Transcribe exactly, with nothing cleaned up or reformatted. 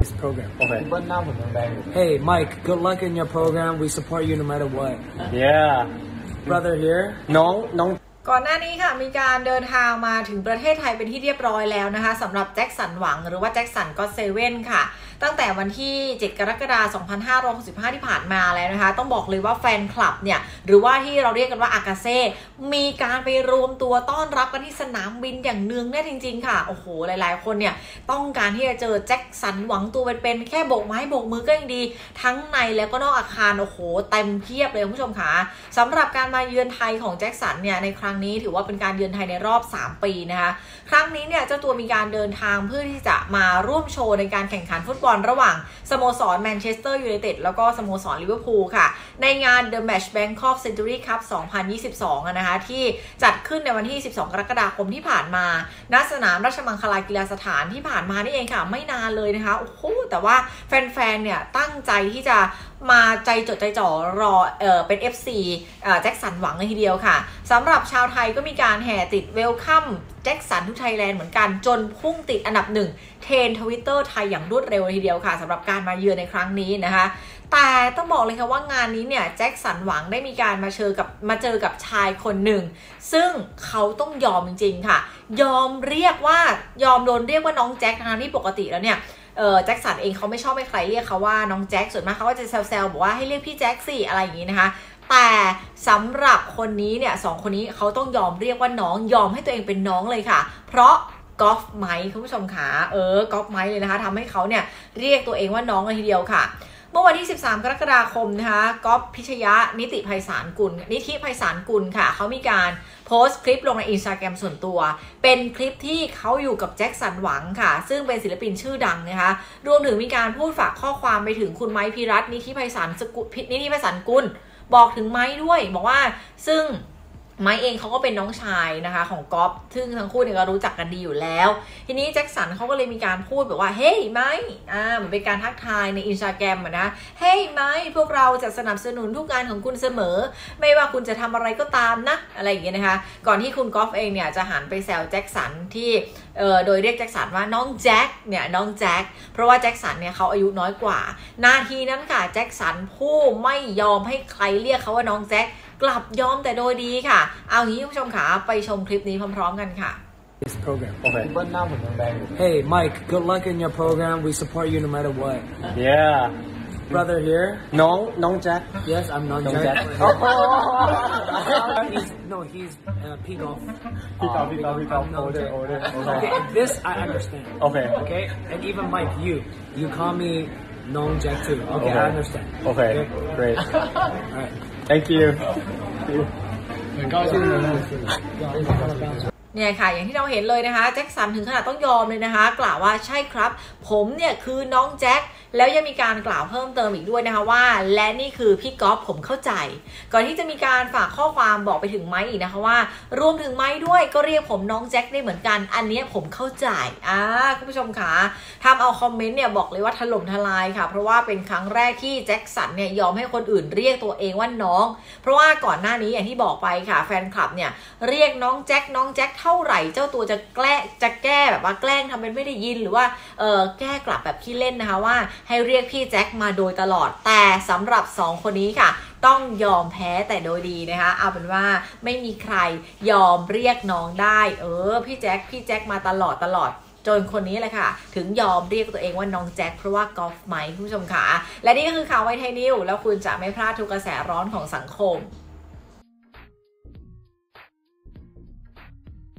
this program. Okay. Hey, Mike, good luck in your program. We support you no matter what. Yeah. Brother here. น้องน้องก่อนหน้านี้ค่ะมีการเดินทางมาถึงประเทศไทยเป็นที่เรียบร้อยแล้วนะคะสำหรับแจ็คสันหวังหรือว่าแจ็คสันก็อตเซเว่นค่ะตั้งแต่วันที่เจ็ดกรกฎาคมสองพันห้าร้อยหกสิบห้าที่ผ่านมาแล้วนะคะต้องบอกเลยว่าแฟนคลับเนี่ยหรือว่าที่เราเรียกกันว่าอากาเซ่มีการไปรวมตัวต้อนรับกันที่สนามบินอย่างเนืองแน่จริงๆค่ะโอ้โหหลายๆคนเนี่ยต้องการที่จะเจอแจ็คสันหวังตัวเป็นๆแค่โบกไม้โบกมือก็ยังดีทั้งในแล้วก็นอกอาคารโอ้โหเต็มเพียบเลยคุณผู้ชมค่ะสำหรับการมาเยือนไทยของแจ็คสันเนี่ยในครั้งนี้ถือว่าเป็นการเยือนไทยในรอบสามปีนะคะครั้งนี้เนี่ยเจ้าตัวมีการเดินทางเพื่อที่จะมาร่วมโชว์ในการแข่งขันฟุตบอลระหว่างสโมสรแมนเชสเตอร์ยูไนเต็ดแล้วก็สโมสรลิเวอร์พูลค่ะในงาน The Match Bangkok Century Cup สองพันยี่สิบสองนะคะที่จัดขึ้นในวันที่สิบสองกรกฎาคมที่ผ่านมาณสนามราชมังคลากีฬาสถานที่ผ่านมานี่เองค่ะไม่นานเลยนะคะโอ้โหแต่ว่าแฟนๆเนี่ยตั้งใจที่จะมาใจจดใจจ่อรอเออเป็น เอฟ ซี แจ็คสันหวังเลยทีเดียวค่ะสำหรับชาวไทยก็มีการแห่ติดเวลคัมแจ็คสันทูไทยแลนด์เหมือนกันจนพุ่งติดอันดับหนึ่งเทรนด์ทวิตเตอร์ไทยอย่างรวดเร็วเลยทีเดียวค่ะสำหรับการมาเยือนในครั้งนี้นะคะแต่ต้องบอกเลยค่ะว่างานนี้เนี่ยแจ็คสันหวังได้มีการมาเจอกับมาเจอกับชายคนหนึ่งซึ่งเขาต้องยอมจริงๆค่ะยอมเรียกว่ายอมโดนเรียกว่าน้องแจ็คนะคะที่ปกติแล้วเนี่ยเออแจ็คสันเองเขาไม่ชอบให้ใครเรียกเขาว่าน้องแจ็คส่วนมากเขาก็จะแซวๆบอกว่าให้เรียกพี่แจ็คสิอะไรอย่างนี้นะคะแต่สำหรับคนนี้เนี่ยสองคนนี้เขาต้องยอมเรียกว่าน้องยอมให้ตัวเองเป็นน้องเลยค่ะเพราะกอล์ฟไมค์คุณผู้ชมขาเออกอล์ฟไมค์เลยนะคะทำให้เขาเนี่ยเรียกตัวเองว่าน้องเลยทีเดียวค่ะเมื่อวันที่สิบสามกรกฎาคมนะคะก๊อฟพิชยะนิติไพศาลกุลนิธิไพศาลกุลค่ะเขามีการโพสต์คลิปลงใน Instagram ส่วนตัวเป็นคลิปที่เขาอยู่กับแจ็คสันหวังค่ะซึ่งเป็นศิลปินชื่อดังนะคะรวมถึงมีการพูดฝากข้อความไปถึงคุณไมค์พิรัตน์นิธิไพศาลกุลนิธิไพศาลกุลบอกถึงไมค์ด้วยบอกว่าซึ่งไมค์เองเขาก็เป็นน้องชายนะคะของก๊อฟซึ่งทั้งคู่เนี่ยก็รู้จักกันดีอยู่แล้วทีนี้แจ็คสันเขาก็เลยมีการพูดแบบว่าเฮ้ยไมค์อ่าเหมือนเป็นการทักทายใน Instagram อ่ะนะเฮ้ยไมค์พวกเราจะสนับสนุนทุกงานของคุณเสมอไม่ว่าคุณจะทำอะไรก็ตามนะอะไรอย่างเงี้ยนะคะก่อนที่คุณก๊อฟเองเนี่ยจะหันไปแซวแจ็คสันที่เอ่อโดยเรียกแจ็คสันว่าน้องแจ็คเนี่ยน้องแจ็คเพราะว่าแจ็คสันเนี่ยเขาอายุน้อยกว่านาทีนั้นค่ะแจ็คสันผู้ไม่ยอมให้ใครเรียกเขาว่าน้องแจ็คกลับยอมแต่โดยดีค่ะเอางี้คุณผู้ชมค่ะไปชมคลิปนี้พร้อมๆกันค่ะ This program. Okay. Hey, Mike, good luck in your program. We support you no matter what. Yeah. Brother here. น้องน้องแจ็ค Yes, I'm non Non Jack. Jack. he's, no, he's uh, P golf. P golf, P golf, P golf. I'm non Older, Jack. older, older. Okay, this I understand. Okay. Okay, and even Mike, you, you call me non Jack too. Okay, Okay. I understand. Okay. Great. All right. Thank you. เนี่ยค่ะอย่างที่เราเห็นเลยนะคะแจ็คสันถึงขนาดต้องยอมเลยนะคะกล่าวว่าใช่ครับผมเนี่ยคือน้องแจ็คแล้วยังมีการกล่าวเพิ่มเติมอีกด้วยนะคะว่าและนี่คือพี่ก๊อฟผมเข้าใจก่อนที่จะมีการฝากข้อความบอกไปถึงไมค์อีกนะคะว่ารวมถึงไมค์ด้วยก็เรียกผมน้องแจ็คได้เหมือนกันอันนี้ผมเข้าใจอ่าคุณผู้ชมค่ะทำเอาคอมเมนต์เนี่ยบอกเลยว่าถล่มทลายค่ะเพราะว่าเป็นครั้งแรกที่แจ็คสันเนี่ยยอมให้คนอื่นเรียกตัวเองว่าน้องเพราะว่าก่อนหน้านี้อย่างที่บอกไปค่ะแฟนคลับเนี่ยเรียกน้องแจ็คน้องแจ็คเท่าไหร่เจ้าตัวจะแกล้จะแก้แบบว่าแกล้งทำเป็นไม่ได้ยินหรือว่าเออแก้กลับแบบขี้เล่นนะคะว่าให้เรียกพี่แจ็คมาโดยตลอดแต่สำหรับสองคนนี้ค่ะต้องยอมแพ้แต่โดยดีนะคะเอาเป็นว่าไม่มีใครยอมเรียกน้องได้เออพี่แจ็คพี่แจ็คมาตลอดตลอดจนคนนี้เลยค่ะถึงยอมเรียกตัวเองว่าน้องแจ็คเพราะว่ากอล์ฟไมค์ผู้ชมค่ะและนี่ก็คือข่าวไวไทยนิวแล้วคุณจะไม่พลาดทุกกระแสร้อนของสังคม